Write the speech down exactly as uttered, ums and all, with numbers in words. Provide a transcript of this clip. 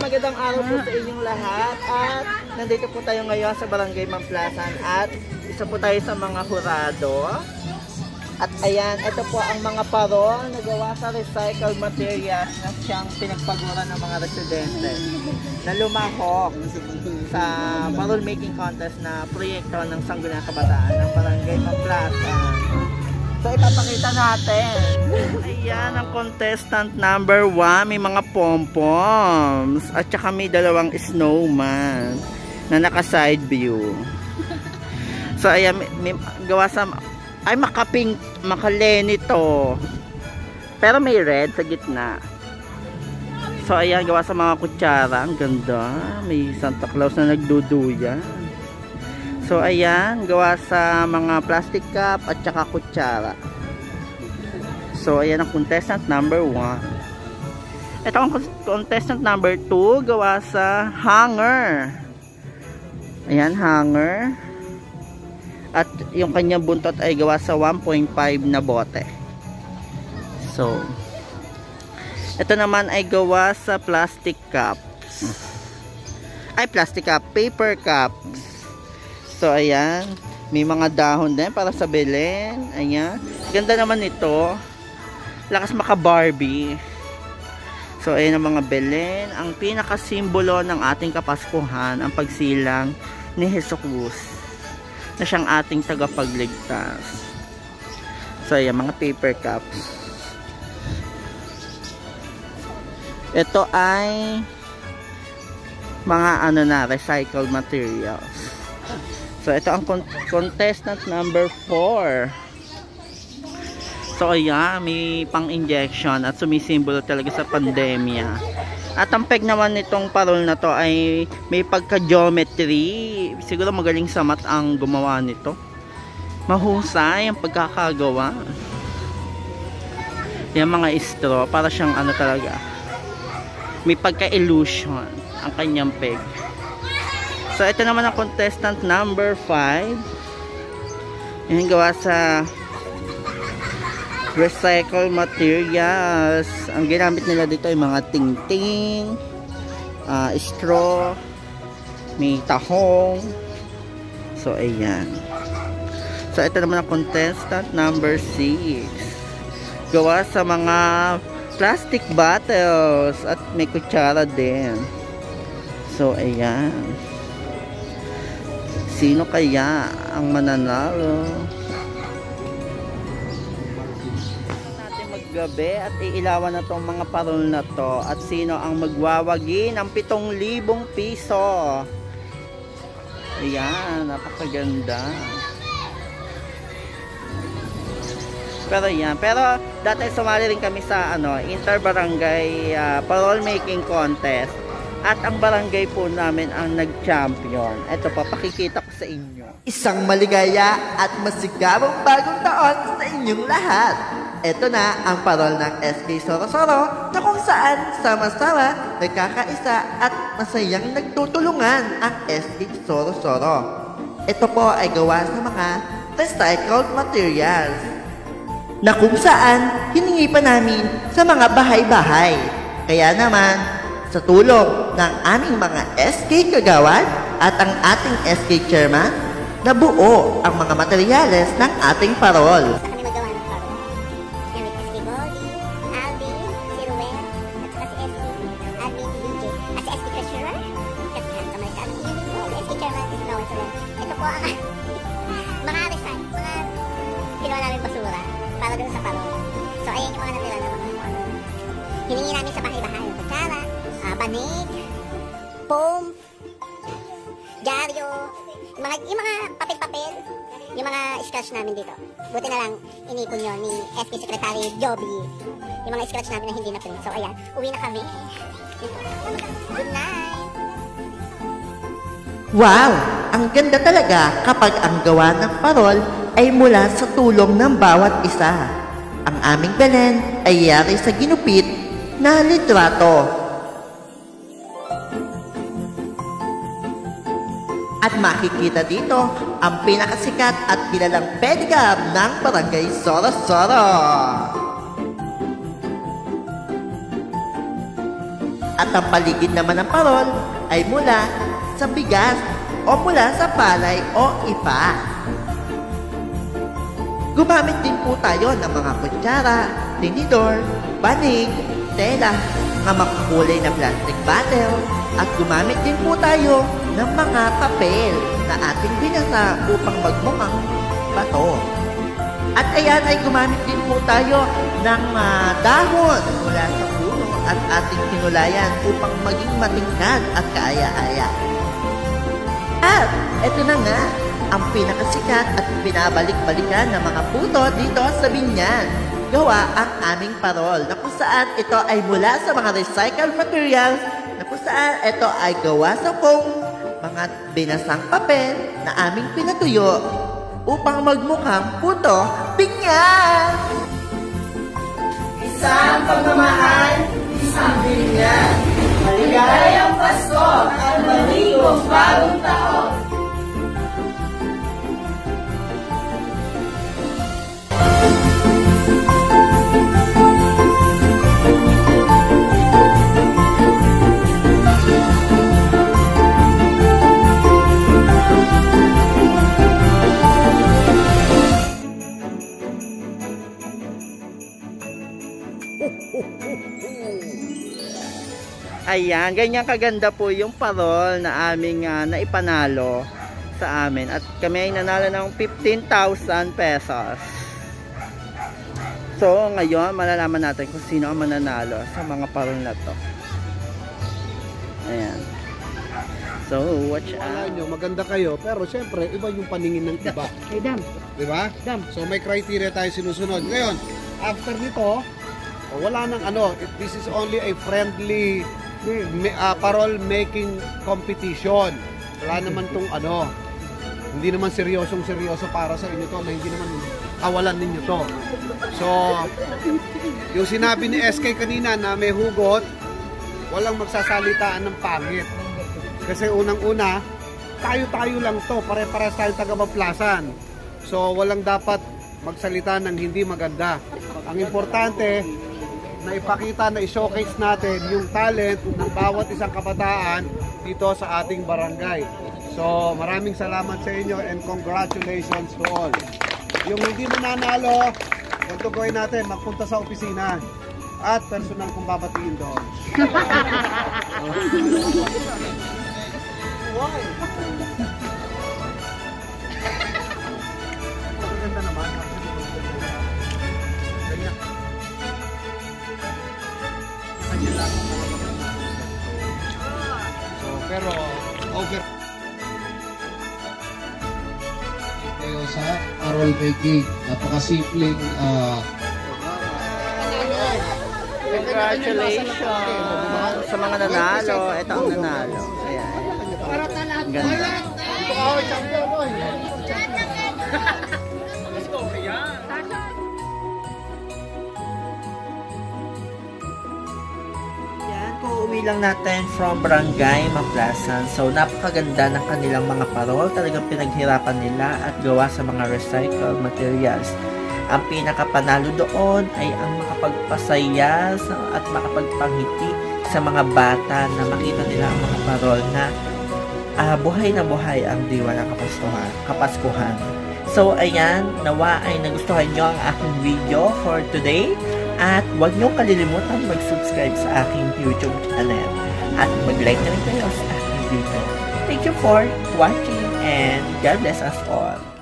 magandang araw po sa inyong lahat at nandito po tayo ngayon sa Barangay Mamplasan at isa po tayo sa mga hurado. At ayan, ito po ang mga parol na gawa sa recycled materials na siyang pinagpagura ng mga residente na lumahok sa parol making contest na proyekto ng Sangguniang Kabataan ng Barangay Mamplasan. So ipapakita natin. Ayan ang contestant number one. May mga pom-poms. At saka may dalawang snowman na naka side view. So ayan, may, may, gawa sa... Ay makapink, makaleni to. Pero may red sa gitna. So ayan, gawa sa mga kutsara. Ang ganda. May Santa Claus na nagduduyan. So ayan, gawa sa mga plastic cup at saka kutsara. So ayan ang contestant number one. Ito ang contestant number two, gawa sa hanger. Ayan, hanger. At yung kanyang buntot ay gawa sa one point five na bote. So ito naman ay gawa sa plastic cups. Ay, plastic cup, paper cups. So ayan, may mga dahon din para sa Belen. Ayan, ganda naman ito. Lakas maka Barbie. So ayan ang mga Belen, ang pinaka simbolo ng ating Kapaskuhan, ang pagsilang ni Jesucristo na siyang ating tagapagligtas. So ayan, mga paper cups. Ito ay mga ano na, recycled materials. So ito ang con contestant number four. So ayan, may pang-injection at sumisimbolo talaga sa pandemya. At ang peg naman nitong parol na to ay may pagka-geometry. Siguro magaling sa mat ang gumawa nito. Mahusay ang pagkakagawa. Yan mga straw, para siyang ano talaga. May pagka-illusion ang kanyang peg. So ito naman ang contestant number five. Yan, gawa sa recycled materials. Ang ginamit nila dito ay mga ting-ting, uh, straw, may tahong. So ayan. So ito naman ang contestant number six. Gawa sa mga plastic bottles at may kutsara din. So ayan. Sino kaya ang mananalo? Natin maggabi at iilawan na tong mga parol na to. At sino ang magwawagi ng pitong libong piso? Ayan, napakaganda. Pero yan, pero dati sumali rin kami sa ano, inter-barangay uh, parol making contest. At ang barangay po namin ang nag-champion. Ito pa, pakikita ko sa inyo. Isang maligaya at masigabong bagong taon sa inyong lahat. Ito na ang parol ng S K Soro-Soro na kung saan sama-sama, nagkakaisa at masayang nagtutulungan ang S K Soro-Soro. Ito po ay gawa sa mga recycled materials na kung saan hiningi pa namin sa mga bahay-bahay. Kaya naman, sa tulong ng aming mga S K kagawad at ang ating S K chairman, nabuo ang mga materyales ng ating parol. Sa kami magawa ng parol. Yan, may S K Body, Alvin, si Ruel, at saka si S K Admin, D J, at si S K Treasurer, at kamay sa ating S K chairman, is Noel Soler. Ito po ang mga resign, mga ginawa namin basura para doon sa parol. So ayan yung mga natira na mga ano. Hiningi namin sa bahay-bahay, yung kutsara, Uh, banig, foam, dyaryo, yung mga, yung mga papel-papel, yung mga scratch namin dito. Buti na lang, inipon yun ni S P Secretary Joby. Yung mga scratch namin na hindi na print. So ayan, uwi na kami. Good night! Wow! Ang ganda talaga kapag ang gawa ng parol ay mula sa tulong ng bawat isa. Ang aming Belen ay yari sa ginupit na litrato. At makikita dito ang pinakasikat at kilalang pedicab ng Barangay Soro-Soro. At ang paligid naman ng parol ay mula sa bigas o mula sa palay o ipa. Gumamit din po tayo ng mga kutsara, tinidor, banig, tela, mga makukulay na plastic bottle, at gumamit din po tayo ng mga papel na ating binasa upang magmukhang bato. At ayan ay gumamit din po tayo ng uh, dahon mula sa puno at ating kinulayan upang maging matingkad at kaaya-aya. At eto na nga, ang pinakasikat at binabalik-balikan ng mga puto dito sa Binyan. Gawa ang aming parol na kung saan ito ay mula sa mga recycled materials na kung saan ito ay gawa sa foam, mga binasang papel na aming pinatuyo upang magmukhang puto Binyan! Isang pagmamahal, isang Binyan. Maligayang Pasko at maligong bagong taon. Ayan, ganyan kaganda po yung parol na aming uh, naipanalo sa amin. At kami ay nanalo ng fifteen thousand pesos. So, ngayon, malalaman natin kung sino ang mananalo sa mga parol na to. Ayan. So, watch Wala out. nyo, maganda kayo, pero syempre, iba yung paningin ng iba. Hey, Dam. Di ba? Dam. So, may criteria tayo sinusunod. Ngayon, after nito, oh, wala nang ano, it, this is only a friendly uh, parol making competition. Wala naman tong ano, hindi naman seryosong seryoso para sa inyo to, na hindi naman kawalan ninyo to. So, yung sinabi ni S K kanina na may hugot, walang magsasalitaan ng pangit. Kasi unang-una, tayo-tayo lang to, pare-pares tayong taga-Bamplasan. So, walang dapat magsalita ng hindi maganda. Ang importante, na ipakita, na i-showcase natin yung talent ng bawat isang kabataan dito sa ating barangay. So, maraming salamat sa inyo and congratulations to all. Yung hindi mananalo, ganito gawin natin, magpunta sa opisina at personal kong babatiin doon. Maganda naman. Ganyan. So, pero over kayo sa parol making. Napakasimpleng uh, Congratulations sa mga nanalo. Ito ang nanalo. Ayan. Ang ganda. Yan, uuwi lang natin from Barangay Mamplasan. So, napakaganda ng kanilang mga parol. Talagang pinaghirapan nila at gawa sa mga recycled materials. Ang pinakapanalo doon ay ang makapagpasaya at makapagpangiti sa mga bata na makita nila ang mga parol na uh, buhay na buhay ang diwa ng kapaskuhan. kapaskuhan. So, ayan, nawa ay nagustuhan nyo ang aking video for today. At huwag nyo kalilimutan mag-subscribe sa aking YouTube channel. At mag-like na rin kayo sa aking video. Thank you for watching and God bless us all.